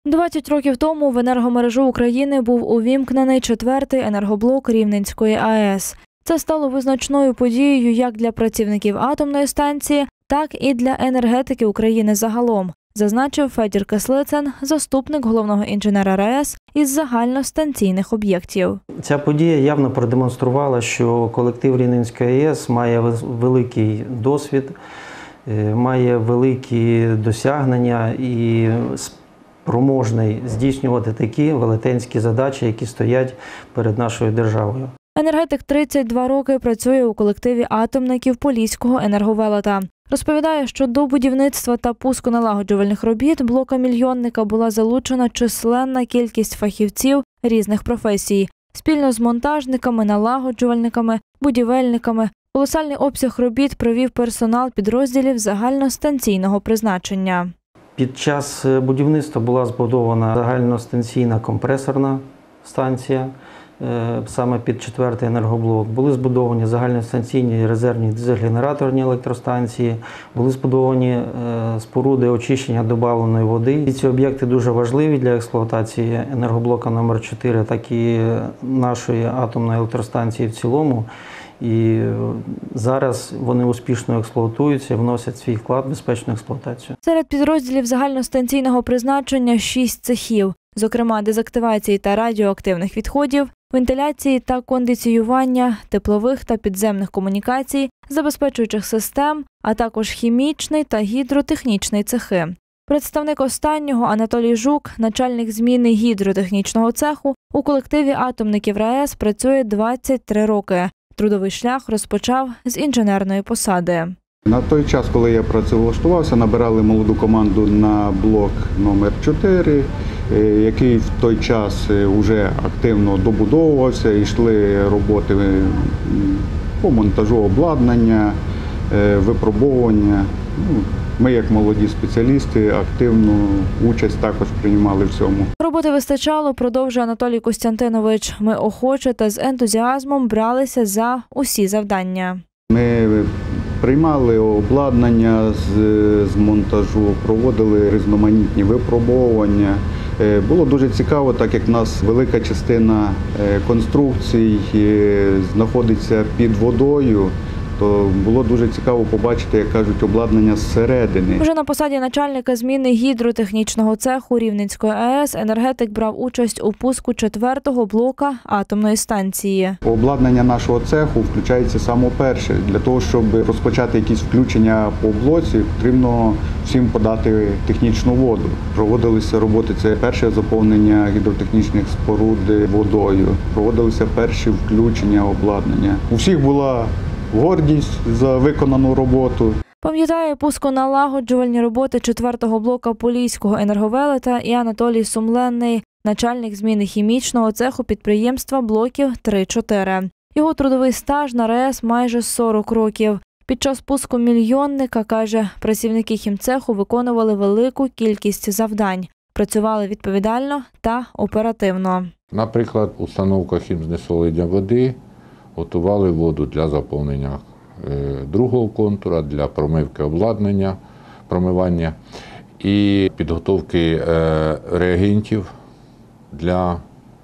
20 років тому в енергомережу України був увімкнений 4-й енергоблок Рівненської АЕС. Це стало визначною подією як для працівників атомної станції, так і для енергетики України загалом, зазначив Федір Кислицин, заступник головного інженера РАЕС із загальностанційних об'єктів. Ця подія явно продемонструвала, що колектив Рівненської АЕС має великий досвід, має великі досягнення і спроможний здійснювати такі велетенські задачі, які стоять перед нашою державою. Енергетик 32 роки працює у колективі атомників Поліського енерговелета. Розповідає, що до будівництва та пусконалагоджувальних робіт блока мільйонника була залучена численна кількість фахівців різних професій. Спільно з монтажниками, налагоджувальниками, будівельниками колосальний обсяг робіт провів персонал підрозділів загальностанційного призначення. Під час будівництва була збудована загальностанційна компресорна станція, саме під 4-й енергоблок. Були збудовані загальностанційні резервні дизель-генераторні електростанції, були збудовані споруди очищення добавленої води. І ці об'єкти дуже важливі для експлуатації енергоблока номер 4, так і нашої атомної електростанції в цілому. І зараз вони успішно експлуатуються, вносять свій вклад в безпечну експлуатацію. Серед підрозділів загальностанційного призначення 6 цехів, зокрема дезактивації та радіоактивних відходів, вентиляції та кондиціювання, теплових та підземних комунікацій, забезпечуючих систем, а також хімічний та гідротехнічний цехи. Представник останнього Анатолій Жук, начальник зміни гідротехнічного цеху, у колективі атомників РАЕС працює 23 роки. Трудовий шлях розпочав з інженерної посади. На той час, коли я працевлаштувався, набирали молоду команду на блок номер 4, який в той час вже активно добудовувався, йшли роботи по монтажу обладнання, випробовування. Ми, як молоді спеціалісти, активну участь також приймали в цьому. Роботи вистачало, продовжує Анатолій Костянтинович. Ми охоче та з ентузіазмом бралися за усі завдання. Ми приймали обладнання з монтажу, проводили різноманітні випробовування. Було дуже цікаво, так як в нас велика частина конструкцій знаходиться під водою, то було дуже цікаво побачити, як кажуть, обладнання зсередини. Вже на посаді начальника зміни гідротехнічного цеху Рівненської АЕС енергетик брав участь у пуску 4-го блока атомної станції. Обладнання нашого цеху включається саме перше. Для того, щоб розпочати якісь включення по блоці, потрібно всім подати технічну воду. Проводилися роботи, це перше заповнення гідротехнічних споруд водою, проводилися перші включення обладнання. У всіх була гордість за виконану роботу. Пам'ятає пусконалагоджувальні роботи 4-го блока Поліського енерговелета і Анатолій Сумленний, начальник зміни хімічного цеху підприємства блоків 3-4. Його трудовий стаж на РАЕС майже 40 років. Під час пуску мільйонника, каже, працівники хімцеху виконували велику кількість завдань. Працювали відповідально та оперативно. Наприклад, установка хімзнесолення води, готували воду для заповнення другого контура, для промивки обладнання, промивання і підготовки реагентів для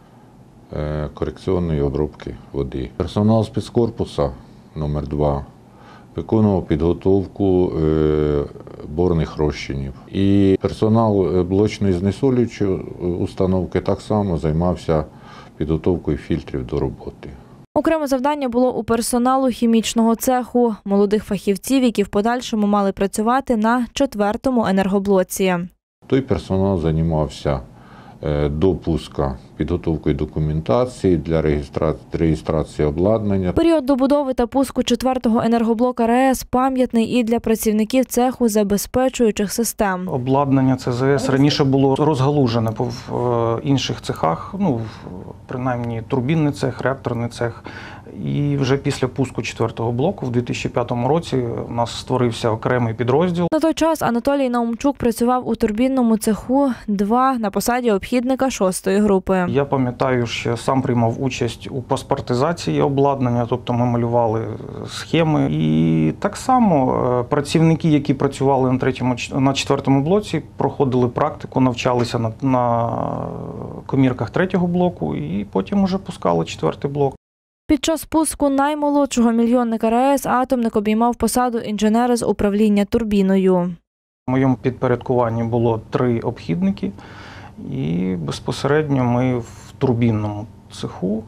корекційної обробки води. Персонал спецкорпусу номер 2 виконував підготовку борних розчинів. І персонал блочної знесолюючої установки так само займався підготовкою фільтрів до роботи. Окреме завдання було у персоналу хімічного цеху, молодих фахівців, які в подальшому мали працювати на 4-му енергоблоці. Той персонал займався до пуска підготовкою документації для реєстрації обладнання. Період добудови та пуску 4-го енергоблока РАЕС пам'ятний і для працівників цеху забезпечуючих систем. Обладнання ЦЗС раніше було розгалужене в інших цехах, принаймні турбінний цех, реакторний цех. І вже після пуску 4-го блоку в 2005 році у нас створився окремий підрозділ. На той час Анатолій Наумчук працював у турбінному цеху 2 на посаді обхідника 6-ї групи. Я пам'ятаю, що сам приймав участь у паспортизації обладнання, тобто ми малювали схеми. І так само працівники, які працювали на 4-му блоці, проходили практику, навчалися на комірках 3-го блоку і потім уже пускали 4-й блок. Під час пуску наймолодшого мільйонника РАЕС атомник обіймав посаду інженера з управління турбіною. В моєму підпорядкуванні було 3 обхідники, і безпосередньо ми в турбінному цеху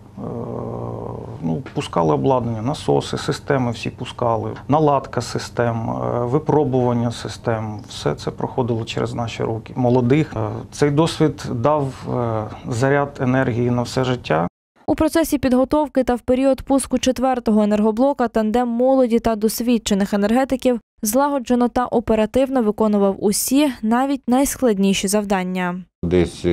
пускали обладнання, насоси, системи всі пускали, наладка систем, випробування систем. Все це проходило через наші руки. Молодих. Цей досвід дав заряд енергії на все життя. У процесі підготовки та в період пуску 4-го енергоблока тандем молоді та досвідчених енергетиків злагоджено та оперативно виконував усі, навіть найскладніші завдання. Десь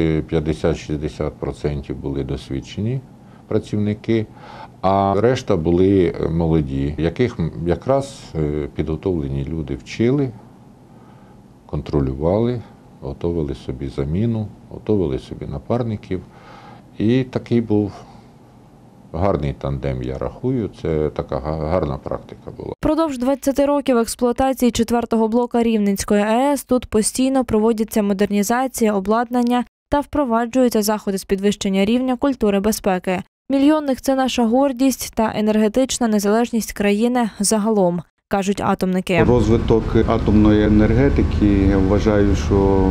50-60% були досвідчені працівники, а решта були молоді, яких якраз підготовлені люди вчили, контролювали, готували собі заміну, готували собі напарників. І такий був гарний тандем, я рахую, це така гарна практика була. Впродовж 20 років експлуатації 4-го блока Рівненської АЕС тут постійно проводяться модернізація, обладнання та впроваджуються заходи з підвищення рівня культури безпеки. Мільйонник – це наша гордість та енергетична незалежність країни загалом, кажуть атомники. Розвиток атомної енергетики, я вважаю, що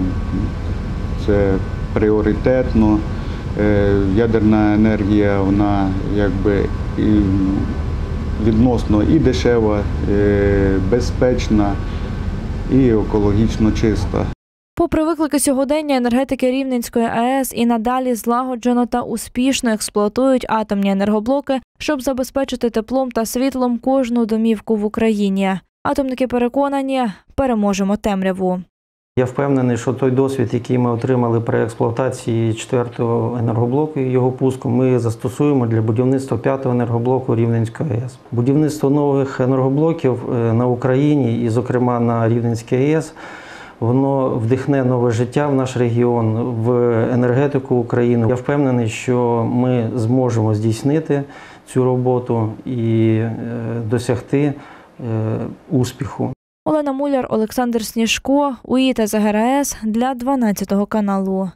це пріоритетно. Ядерна енергія, вона якби відносно і дешева, безпечна, і екологічно чиста. Попри виклики сьогодення, енергетики Рівненської АЕС і надалі злагоджено та успішно експлуатують атомні енергоблоки, щоб забезпечити теплом та світлом кожну домівку в Україні. Атомники переконані, переможемо темряву. Я впевнений, що той досвід, який ми отримали при експлуатації 4-го енергоблоку і його пуску, ми застосуємо для будівництва 5-го енергоблоку Рівненської АЕС. Будівництво нових енергоблоків на Україні і, зокрема, на Рівненській АЕС, воно вдихне нове життя в наш регіон, в енергетику України. Я впевнений, що ми зможемо здійснити цю роботу і досягти успіху. Олена Муляр, Олександр Сніжко, УІТА ЗГРАЕС для 12 каналу.